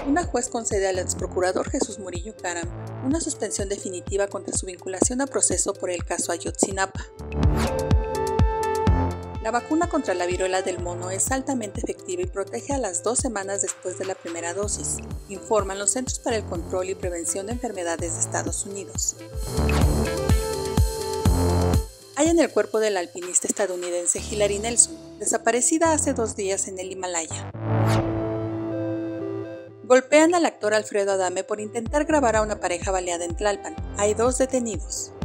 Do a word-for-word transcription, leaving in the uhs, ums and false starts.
Una juez concede al exprocurador Jesús Murillo Caram una suspensión definitiva contra su vinculación a proceso por el caso Ayotzinapa. La vacuna contra la viruela del mono es altamente efectiva y protege a las dos semanas después de la primera dosis, informan los Centros para el Control y Prevención de Enfermedades de Estados Unidos. Hallan el cuerpo del alpinista estadounidense Hillary Nelson, desaparecida hace dos días en el Himalaya. Golpean al actor Alfredo Adame por intentar grabar a una pareja baleada en Tlalpan. Hay dos detenidos.